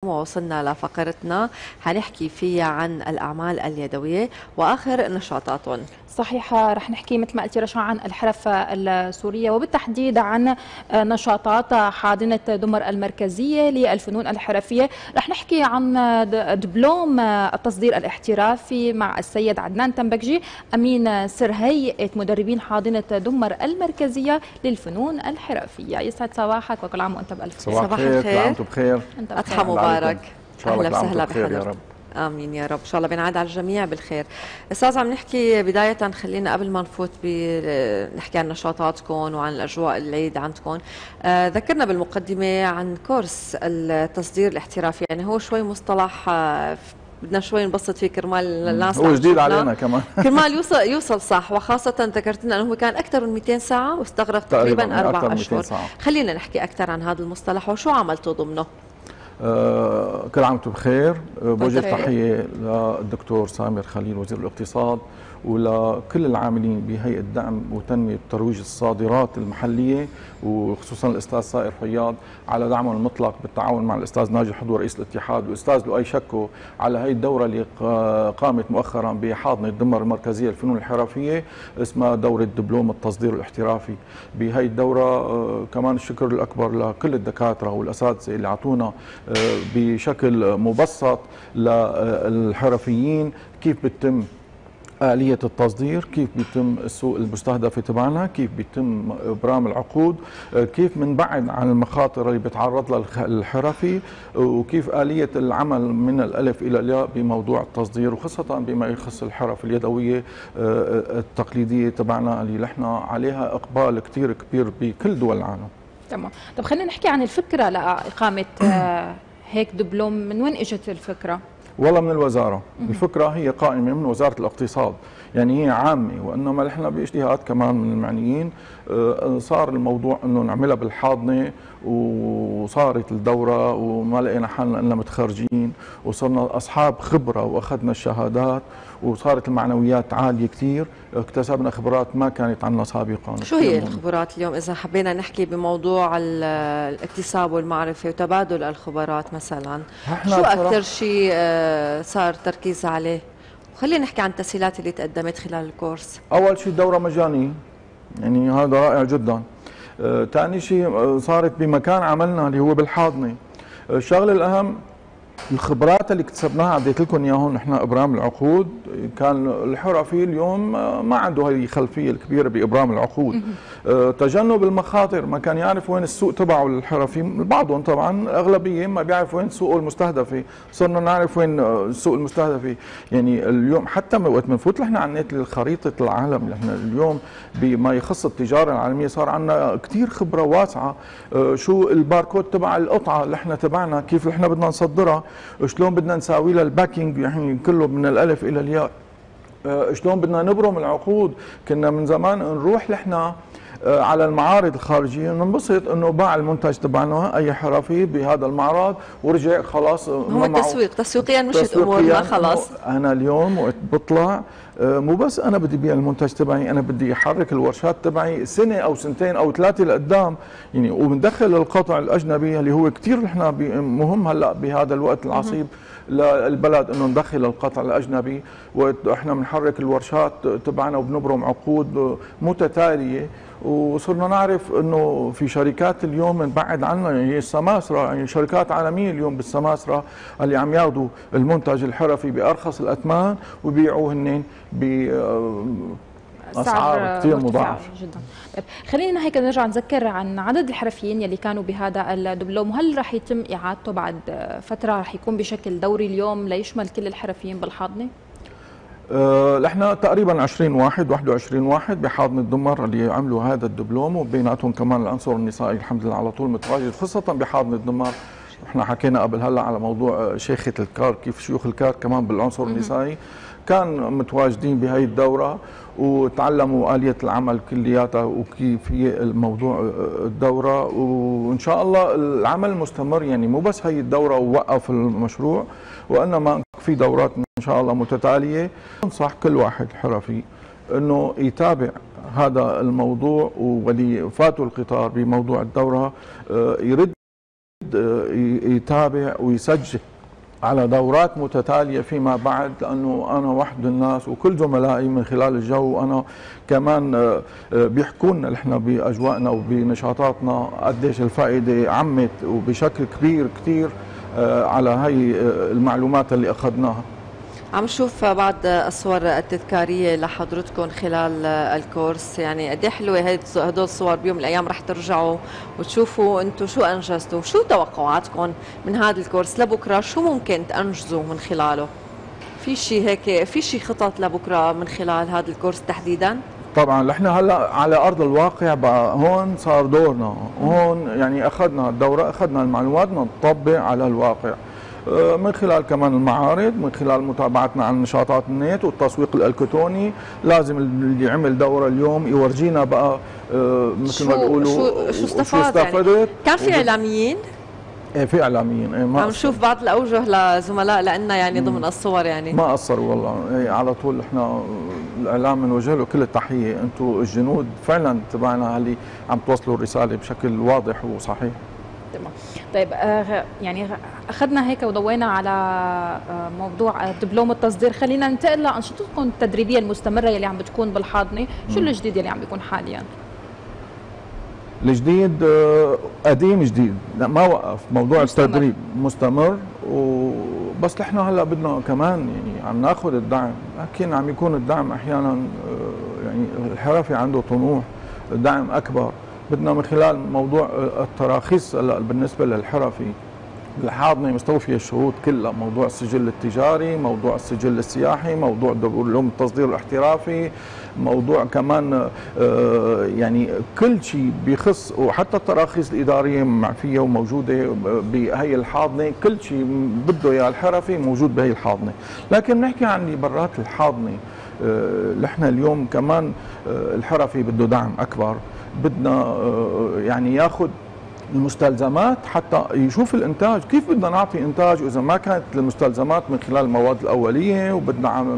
ووصلنا لفقرتنا حنحكي فيها عن الأعمال اليدوية وآخر نشاطاتهم. صحيح، رح نحكي مثل ما قلتي رشا عن الحرف السورية وبالتحديد عن نشاطات حاضنة دمر المركزية للفنون الحرفية. رح نحكي عن دبلوم التصدير الاحترافي مع السيد عدنان تنبكجي أمين سر هيئة مدربين حاضنة دمر المركزية للفنون الحرفية. يسعد صباحك وكل عام وأنت بألف خير. صباح الخير، كل عام وانتم بخير. أضحى مبارك. أهلا وسهلا بخير يا رب. امين يا رب، ان شاء الله بينعاد على الجميع بالخير. استاذ، عم نحكي بدايه، خلينا قبل ما نفوت نحكي عن نشاطاتكم وعن الاجواء العيد عندكم. ذكرنا بالمقدمه عن كورس التصدير الاحترافي، يعني هو شوي مصطلح بدنا شوي نبسط فيه كرمال الناس هو جديد علينا كمان كرمال يوصل صح، وخاصة ذكرت لنا انه هو كان أكثر من 200 ساعة واستغرق تقريبا 4 أشهر. خلينا نحكي أكثر عن هذا المصطلح وشو عملتوا ضمنه. كل عام وانتم بخير. بوجه تحية للدكتور سامر خليل وزير الاقتصاد ولكل العاملين بهيئة دعم وتنمية وترويج الصادرات المحلية، وخصوصا الأستاذ سائر فياض على دعمه المطلق بالتعاون مع الأستاذ ناجي حضور رئيس الاتحاد والأستاذ لؤي شكو على هي الدورة اللي قامت مؤخرا بحاضنة دمر المركزية للفنون الحرفية، اسمها دورة دبلوم التصدير الاحترافي. بهي الدورة كمان الشكر الأكبر لكل الدكاترة والأساتذة اللي أعطونا بشكل مبسط للحرفيين كيف بتتم آلية التصدير، كيف بيتم السوق المستهدفة تبعنا، كيف بيتم إبرام العقود، كيف بنبعد عن المخاطر اللي بيتعرض لها الحرفي، وكيف آلية العمل من الألف إلى الياء بموضوع التصدير، وخاصة بما يخص الحرف اليدوية التقليدية تبعنا اللي نحن عليها إقبال كتير كبير بكل دول العالم. تمام. طب خلينا نحكي عن الفكرة لإقامة هيك دبلوم. من وين اجت الفكرة؟ والله من الوزارة. الفكرة هي قائمة من وزارة الاقتصاد، يعني هي عامة، وإنما نحن باجتهاد كمان من المعنيين صار الموضوع إنه نعملها بالحاضنة، وصارت الدورة وما لقينا حالنا إلا متخرجين، وصرنا أصحاب خبرة وأخذنا الشهادات، وصارت المعنويات عالية كتير، اكتسبنا خبرات ما كانت عنا سابقا. شو هي الخبرات اليوم إذا حبينا نحكي بموضوع الاكتساب والمعرفة وتبادل الخبرات مثلا؟ شو أكثر شيء صار تركيز عليه؟ خلينا نحكي عن التسهيلات اللي تقدمت خلال الكورس. أول شيء الدورة مجانية، يعني هذا رائع جدا. ثاني شيء صارت بمكان عملنا اللي هو بالحاضنة. الشغله الأهم الخبرات اللي اكتسبناها، عديت لكم اياهم نحن ابرام العقود. كان الحرفي اليوم ما عنده هي الخلفيه الكبيره بابرام العقود. تجنب المخاطر، ما كان يعرف وين السوق تبعه الحرفي، بعضهم طبعا الاغلبيه ما بيعرف وين سوقه المستهدفه، صرنا نعرف وين السوق المستهدفه. يعني اليوم حتى وقت بنفوت نحن على النت لخريطه العالم، نحن اليوم بما يخص التجاره العالميه صار عندنا كثير خبره واسعه. شو الباركود تبع القطعه اللي احنا تبعنا، كيف احنا بدنا نصدرها، شلون بدنا نساوي لها الباكينج يعني كله من الالف الى الياء، شلون بدنا نبرم العقود. كنا من زمان نروح نحن على المعارض الخارجيه ننبسط انه باع المنتج تبعنا اي حرفي بهذا المعرض ورجع خلاص. هو تسويقيا مشت امورنا خلاص. انا اليوم وقت بطلع مو بس انا بدي بيع المنتج تبعي، انا بدي احرك الورشات تبعي سنه او سنتين او ثلاثه لقدام، يعني وبندخل القطع الاجنبي اللي هو كثير نحن مهم هلا بهذا الوقت العصيب للبلد انه ندخل القطع الاجنبي، واحنا بنحرك الورشات تبعنا وبنبرم عقود متتاليه. وصرنا نعرف انه في شركات اليوم نبعد عنها، يعني هي السماسره، يعني شركات عالميه اليوم بالسماسره اللي عم ياخذوا المنتج الحرفي بارخص الاثمان وبيبيعوه هن باسعار كثير مضاعفه جدا. طيب خلينا هيك نرجع نذكر عن عدد الحرفيين يلي كانوا بهذا الدبلوم، وهل رح يتم اعادته بعد فتره، رح يكون بشكل دوري اليوم ليشمل كل الحرفيين بالحاضنه؟ نحن تقريبا 20 واحد 21 واحد بحاضنة دمر اللي عملوا هذا الدبلوم، وبيناتهم كمان العنصر النسائي الحمد لله على طول متواجد، خاصة بحاضنة دمر. احنا حكينا قبل هلا على موضوع شيخة الكار، كيف شيوخ الكار كمان بالعنصر النسائي كان متواجدين بهي الدورة وتعلموا آلية العمل كلياتها وكيف هي الموضوع الدورة. وإن شاء الله العمل مستمر، يعني مو بس هي الدورة ووقف المشروع، وإنما في دورات إن شاء الله متتالية. أنصح كل واحد حرفي إنه يتابع هذا الموضوع، واللي فاتوا القطار بموضوع الدورة يرد يريد يتابع ويسجل على دورات متتالية فيما بعد، لأنه أنا واحد من الناس وكل زملائي من خلال الجو أنا كمان بيحكوا لنا نحن بأجواءنا وبنشاطاتنا قديش الفائدة عمت وبشكل كبير كثير على هاي المعلومات اللي أخذناها. عم شوف بعض الصور التذكارية لحضرتكم خلال الكورس، يعني قد ايه حلوة هدول الصور، بيوم من الأيام رح ترجعوا وتشوفوا أنتم شو أنجزتوا، شو توقعاتكم من هذا الكورس لبكرة، شو ممكن تنجزوا من خلاله؟ في شيء هيك، في شيء خطط لبكرة من خلال هذا الكورس تحديداً؟ طبعا نحن هلا على ارض الواقع بقى، هون صار دورنا، هون يعني اخذنا الدوره، اخذنا المعلومات نطبق على الواقع من خلال كمان المعارض، من خلال متابعتنا عن نشاطات النت والتسويق الالكتروني. لازم اللي عمل دوره اليوم يورجينا بقى مثل ما بيقولوا شو استفاد يعني. كان في اعلاميين؟ ايه في اعلاميين، ايه ما عم نشوف بعض الاوجه لزملاء لنا يعني ضمن الصور، يعني ما قصروا والله. ايه على طول احنا الاعلام بنوجه له كل التحيه، انتم الجنود فعلا تبعنا اللي عم توصلوا الرساله بشكل واضح وصحيح. تمام. طيب يعني اخذنا هيك وضوينا على موضوع دبلوم التصدير، خلينا ننتقل لانشطتكم التدريبيه المستمره يلي عم بتكون بالحاضنه، شو الجديد يلي عم بيكون حاليا؟ الجديد قديم جديد، لا ما وقف، موضوع التدريب مستمر وبس. احنا هلا بدنا كمان يعني عم ناخذ الدعم، لكن عم يكون الدعم احيانا يعني الحرفي عنده طموح دعم اكبر. بدنا من خلال موضوع التراخيص هلا بالنسبه للحرفي الحاضنه مستوفيه الشروط كلها، موضوع السجل التجاري، موضوع السجل السياحي، موضوع دبلوم التصدير الاحترافي، موضوع كمان يعني كل شيء بيخص، وحتى التراخيص الاداريه معفيه وموجوده بهي الحاضنه، كل شيء بده اياه الحرفي موجود بهي الحاضنه. لكن نحكي عن برات الحاضنه، نحن اليوم كمان الحرفي بده دعم اكبر، بدنا يعني ياخذ المستلزمات حتى يشوف الانتاج، كيف بدنا نعطي انتاج واذا ما كانت المستلزمات من خلال المواد الاوليه، وبدنا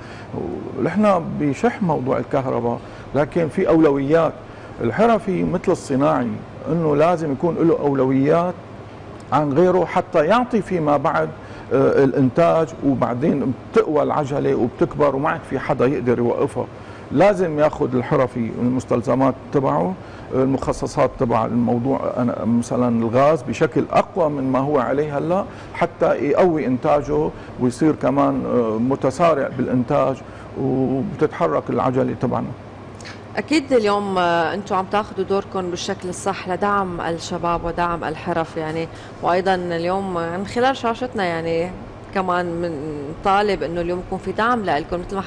نحن بشح موضوع الكهرباء، لكن في اولويات. الحرفي مثل الصناعي انه لازم يكون له اولويات عن غيره حتى يعطي فيما بعد الانتاج، وبعدين بتقوى العجله وبتكبر وما عاد في حدا يقدر يوقفها. لازم ياخذ الحرفي المستلزمات تبعه، المخصصات تبع الموضوع مثلا الغاز بشكل اقوى من ما هو عليه هلا، حتى يقوي انتاجه ويصير كمان متسارع بالانتاج وبتتحرك العجله تبعنا. اكيد اليوم انتم عم تاخذوا دوركم بالشكل الصح لدعم الشباب ودعم الحرف يعني، وايضا اليوم من خلال شاشتنا يعني كمان من طالب انه اليوم يكون في دعم لكم، مثل ما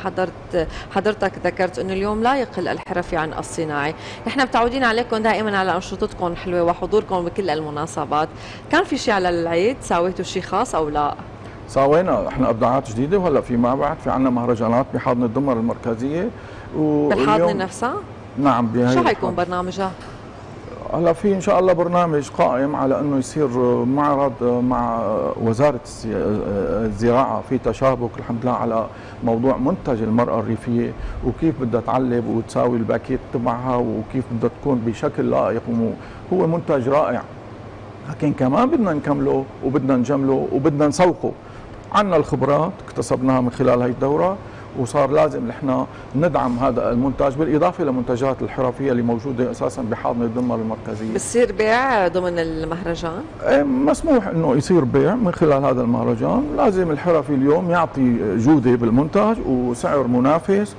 حضرتك ذكرت انه اليوم لا يقل الحرفي عن الصناعي. نحن متعودين عليكم دائما على انشطتكم الحلوه وحضوركم بكل المناسبات. كان في شيء على العيد سويتوا شيء خاص او لا؟ سوينا احنا ابداعات جديده، وهلا في ما بعد في عندنا مهرجانات بحاضنه الدمر المركزيه بالحاضنه نفسها؟ نعم. بهي شو حيكون برنامجها؟ هلا في ان شاء الله برنامج قائم على انه يصير معرض مع وزاره الزراعه، في تشابك الحمد لله على موضوع منتج المراه الريفيه وكيف بدها تعلب وتساوي الباكيت تبعها وكيف بدها تكون بشكل لائق، هو منتج رائع. لكن كمان بدنا نكمله وبدنا نجمله وبدنا نسوقه. عندنا الخبرات اكتسبناها من خلال هي الدوره، وصار لازم نحن ندعم هذا المنتج بالاضافه لمنتجات الحرفيه اللي موجوده اساسا بحاضنه الدمر المركزيه. بصير بيع ضمن المهرجان؟ مسموح انه يصير بيع من خلال هذا المهرجان، لازم الحرفي اليوم يعطي جوده بالمنتج وسعر منافس،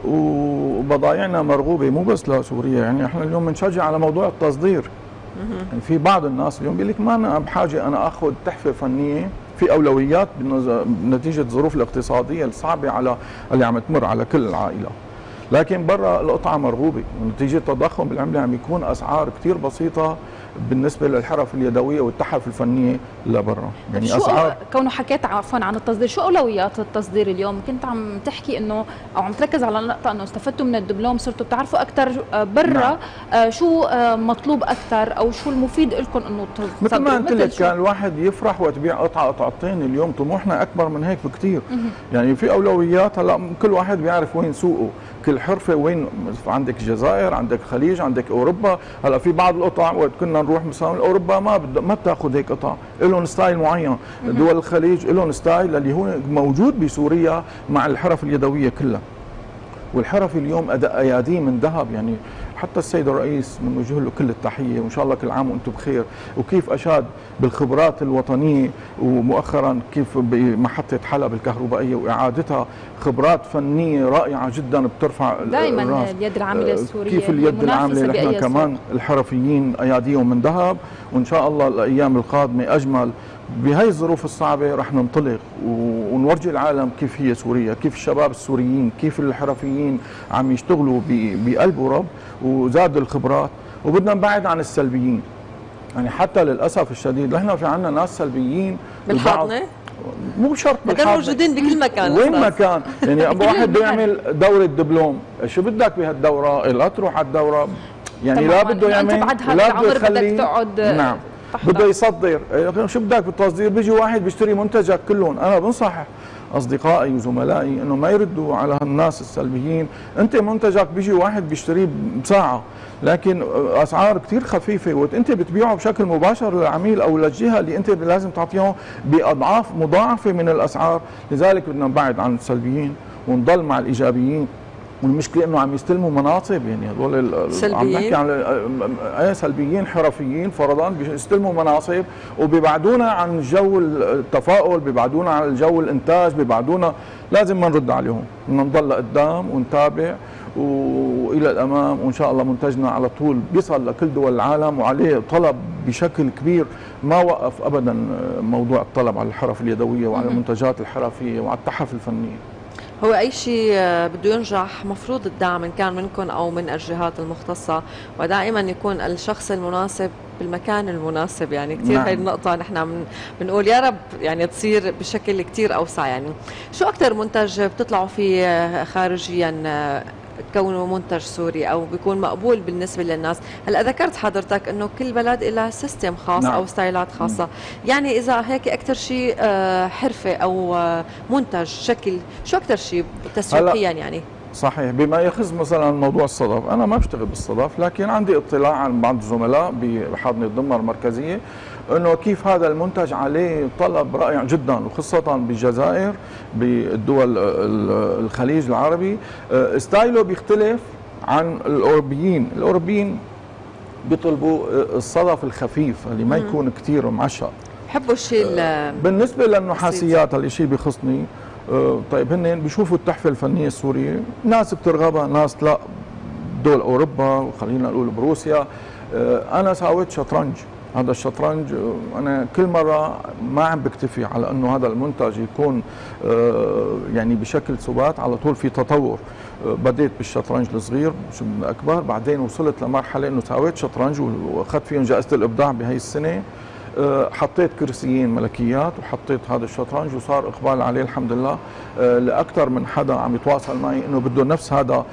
وبضايعنا مرغوبه مو بس لسوريا، يعني احنا اليوم بنشجع على موضوع التصدير. يعني في بعض الناس اليوم بيقول لك ما انا بحاجه انا اخذ تحفه فنيه، في اولويات نتيجه الظروف الاقتصاديه الصعبه على اللي عم تمر على كل العائله. لكن برا القطعه مرغوبه، ونتيجه تضخم بالعمله عم يكون اسعار كثير بسيطه بالنسبه للحرف اليدويه والتحف الفنيه لبرا، يعني شو اسعار. كونه حكيت عفوا عن التصدير، شو اولويات التصدير اليوم؟ كنت عم تحكي انه او عم تركز على النقطه انه استفدتوا من الدبلوم، صرتوا بتعرفوا اكثر برا. نعم. شو مطلوب اكثر او شو المفيد لكم انه تصدروا؟ مثل ما قلت لك كان الواحد يفرح وتبيع قطعه قطعتين، اليوم طموحنا اكبر من هيك بكثير. يعني في اولويات، هلا كل واحد بيعرف وين سوقه، كل حرفه وين. عندك الجزائر، عندك الخليج، عندك اوروبا. هلا في بعض القطع وقت كنا بدنا نروح مثلا اوروبا ما بتاخذ هيك قطع، لهم ستايل معين. دول الخليج لهم ستايل اللي هو موجود بسوريا مع الحرف اليدويه كلها. والحرفي اليوم اياديه من ذهب، يعني حتى السيد الرئيس بنوجه له كل التحيه، وان شاء الله كل عام وانتم بخير. وكيف اشاد بالخبرات الوطنيه، ومؤخرا كيف بمحطه حلب الكهربائيه واعادتها، خبرات فنيه رائعه جدا بترفع دائما الراس. اليد العامله السوريه كيف اليد العامله نحن كمان الحرفيين اياديهم من ذهب، وان شاء الله الايام القادمه اجمل. بهي الظروف الصعبة رح ننطلق ونورجي العالم كيف هي سوريا، كيف الشباب السوريين، كيف الحرفيين عم يشتغلوا بقلب ورب وزادوا الخبرات. وبدنا نبعد عن السلبيين، يعني حتى للأسف الشديد نحن في عنا ناس سلبيين بالحاضنة، مو شرط بالحاضنة، موجودين بكل مكان، وين ما كان. يعني واحد بده يعمل دورة دبلوم، شو بدك بهالدورة؟ لا تروح على الدورة، يعني لا بده يعمل، لا بده يخلي، تقعد. نعم بده يصدر. شو بدك بالتصدير؟ بيجي واحد بيشتري منتجك كلهم. انا بنصح اصدقائي وزملائي انه ما يردوا على هالناس السلبيين. انت منتجك بيجي واحد بيشتريه بساعه، لكن اسعار كثير خفيفه، وانت بتبيعه بشكل مباشر للعميل او للجهه اللي انت لازم تعطيهم باضعاف مضاعفه من الاسعار. لذلك بدنا نبعد عن السلبيين ونضل مع الايجابيين. والمشكله انه عم يستلموا مناصب، يعني هذول عم نحكي عن سلبيين حرفيين فرضا بيستلموا مناصب وبيبعدونا عن جو التفاؤل، بيبعدونا عن جو الانتاج، بيبعدونا. لازم ما نرد عليهم، بدنا نضل لقدام ونتابع والى الامام، وان شاء الله منتجنا على طول بيصل لكل دول العالم، وعليه طلب بشكل كبير. ما وقف ابدا موضوع الطلب على الحرف اليدويه وعلى المنتجات الحرفيه وعلى التحف الفنيه. هو أي شيء بده ينجح مفروض الدعم إن كان منكم أو من الجهات المختصة، ودائما يكون الشخص المناسب بالمكان المناسب. يعني كثير هاي النقطة نحن بنقول يا رب يعني تصير بشكل كثير أوسع. يعني شو أكثر منتج بتطلعوا فيه خارجيا كونه منتج سوري او بيكون مقبول بالنسبه للناس؟ هلا ذكرت حضرتك انه كل بلد لها سيستم خاص او ستايلات خاصه. يعني اذا هيك اكثر شيء حرفه او منتج شكل، شو اكثر شيء تسويقيا يعني؟ صحيح. بما يخص مثلا موضوع الصدف، انا ما بشتغل بالصدف، لكن عندي اطلاع عن بعض الزملاء بحاضنه الدمر المركزيه انه كيف هذا المنتج عليه طلب رائع جدا، وخاصه بالجزائر، بالدول الخليج العربي. ستايله بيختلف عن الاوروبيين. الاوروبيين بيطلبوا الصدف الخفيف اللي ما يكون كثير معشق، بحبوا الشيء. بالنسبه للنحاسيات هالشيء بيخصني. طيب هن بيشوفوا التحفه الفنيه السوريه، ناس بترغبها، ناس لا. دول اوروبا وخلينا نقول بروسيا. انا ساويت شطرنج. هذا الشطرنج انا كل مره ما عم بكتفي على انه هذا المنتج يكون يعني بشكل سبات، على طول في تطور. بديت بالشطرنج الصغير اكبر، بعدين وصلت لمرحله انه ساويت شطرنج واخذت فيهم جائزه الابداع بهي السنه. حطيت كرسيين ملكيات وحطيت هذا الشطرنج، وصار اقبال عليه الحمد لله. لاكثر من حدا عم يتواصل معي انه بده نفس هذا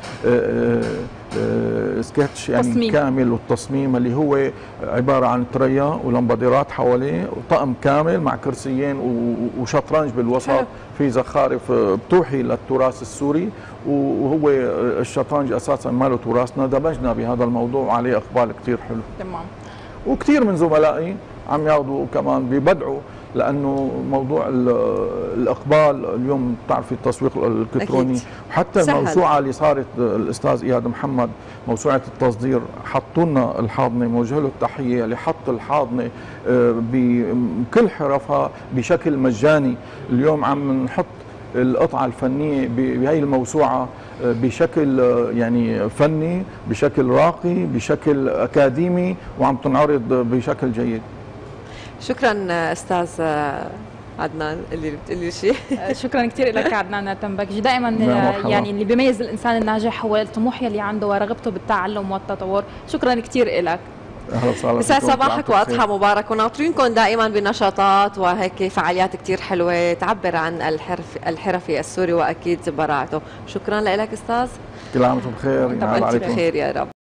سكتش يعني تصميم كامل، والتصميم اللي هو عباره عن تريا ولمباديرات حواليه وطقم كامل مع كرسيين وشطرنج بالوسط في زخارف بتوحي للتراث السوري. وهو الشطرنج اساسا ماله تراثنا، دمجنا بهذا الموضوع وعليه اقبال كثير حلو. تمام. وكثير من زملائي عم ياخذوا كمان بيبدعوا، لانه موضوع الاقبال اليوم بتعرفي التسويق الالكتروني، وحتى الموسوعه اللي صارت الاستاذ اياد محمد، موسوعه التصدير، حطوا لنا الحاضنه، موجه له التحيه اللي حط الحاضنه بكل حرفها بشكل مجاني. اليوم عم نحط القطعه الفنيه بهي الموسوعه بشكل يعني فني، بشكل راقي، بشكل اكاديمي، وعم تنعرض بشكل جيد. شكرا استاذ عدنان اللي بتقولي شيء. شكرا كثير لك عدنان تنبكجي. دائما يعني اللي بيميز الانسان الناجح هو الطموح يلي عنده ورغبته بالتعلم والتطور. شكرا كثير لك. يسعد صباحك واضحى مبارك، وناطرينكم دائما بنشاطات وهيك فعاليات كثير حلوه تعبر عن الحرفي السوري واكيد براعته. شكرا لك استاذ. كل عام وانتم بخير. بخير يا رب.